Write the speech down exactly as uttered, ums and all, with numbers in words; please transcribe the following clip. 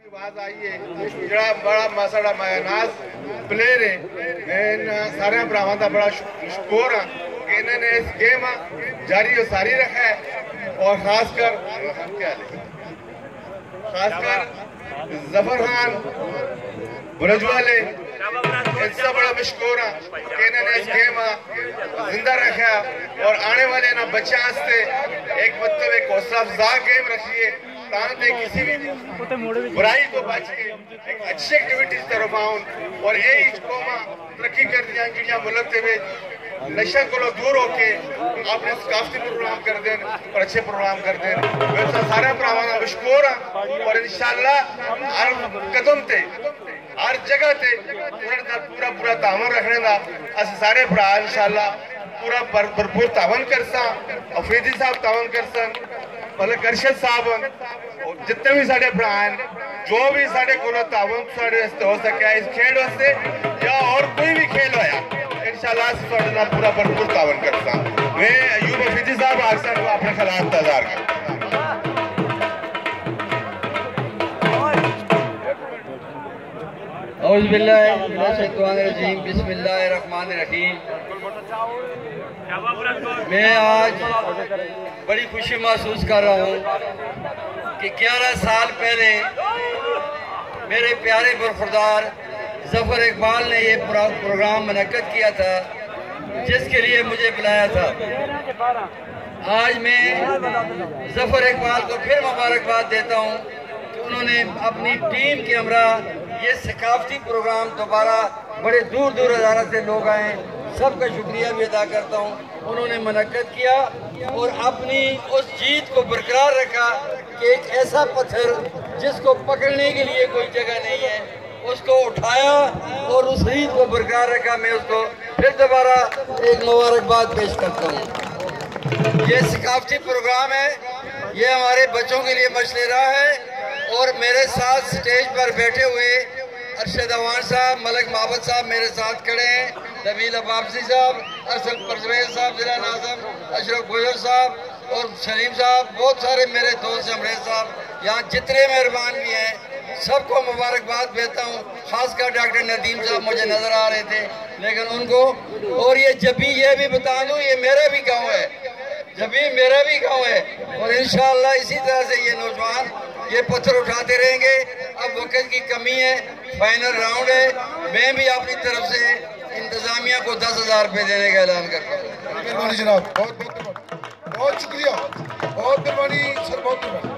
आवाज आई है जड़ा बड़ा मासाड़ा मायनाज प्लेयर है मैं सारे भरावां दा बड़ा शुक्र हां कि इन्होंने इस गेम जारी और सारी रखा है और खासकर खासकर जफर खान बुरजवाले इससे बड़ा मशकूर हां कि इन्होंने इस गेम जिंदा रखा और आने वाले ना बच्चे वास्ते एक मतलब एक हौसला अफजा गेम रखी है ताकि किसी भी बुराई को बच के एक अच्छी एक्टिविटीज तरफ आउन और ये कौमा तरक्की कर दिया जिहड़ियां मुल्क दे विच नशा को दूर होके अपने सकाफती प्रोग्राम कर दें और अच्छे प्रोग्राम कर दें वैसे सारे भरावां दा मशकूर हां और इंशाअल्लाह हर कदम ते हर जगह ते पूरा पूरा तावन रखने का अस सारे भरा इंशाअल्लाह पूरा भरपूर तावन करसा अफरीदी साहब तावन करसन मतलब करशद साहब जितने भी साढ़े भरा हैं जो भी साढ़े को तावन साढ़े हो सके इस खेल वास्ते या और कोई भी खेल होया इंशाअल्लाह पूरा भरपूर तावन करता मैं अयूब अफरीदी साहब अक्सर को अपने खिलाफ इंतजार करता औज़ुबिल्लाहिमिनश्शैतानिर्रजीम बिस्मिल्लाहिर्रहमानिर्रहीम। मैं आज बड़ी खुशी महसूस कर रहा हूँ कि ग्यारह साल पहले मेरे प्यारे बरखुरदार जफर इकबाल ने ये प्रोग्राम मुनक्कद किया था जिसके लिए मुझे बुलाया था। आज मैं जफर इकबाल को फिर मुबारकबाद देता हूँ कि उन्होंने अपनी टीम के हमरा ये सकाफती प्रोग्राम दोबारा बड़े दूर दूर हज़ारा से लोग आए सबका शुक्रिया भी अदा करता हूँ। उन्होंने मुनक्कद किया और अपनी उस जीत को बरकरार रखा कि एक ऐसा पत्थर जिसको पकड़ने के लिए कोई जगह नहीं है उसको उठाया और उस जीत को बरकरार रखा। मैं उसको फिर दोबारा एक मुबारकबाद पेश करता हूँ। ये सकाफती प्रोग्राम है, ये हमारे बच्चों के लिए मशलेरा है और मेरे साथ स्टेज पर बैठे हुए अरशद अवान साहब, मलक माबद साहब मेरे साथ खड़े हैं, नबील अब्बासी साहब, अरशद परवेज साहब, जिला नाज़म अशरफ गुजर साहब और सलीम साहब, बहुत सारे मेरे दोस्त अमरेज साहब, यहाँ जितने मेहरबान भी हैं सबको मुबारकबाद देता हूँ। खासकर डॉक्टर नदीम साहब मुझे नज़र आ रहे थे लेकिन उनको, और ये जब भी ये भी बता दूँ ये मेरा भी गाँव है, जब भी मेरा भी गाँव है और इंशाअल्लाह इसी तरह से ये नौजवान ये पत्थर उठाते रहेंगे। अब वक्त की कमी है, फाइनल राउंड है, मैं भी अपनी तरफ से इंतजामिया को दस हजार रुपये देने का ऐलान करता हूँ। मेहरबानी जनाब, बहुत बहुत बहुत शुक्रिया, बहुत मेहरबानी सर, बहुत मेहरबानी।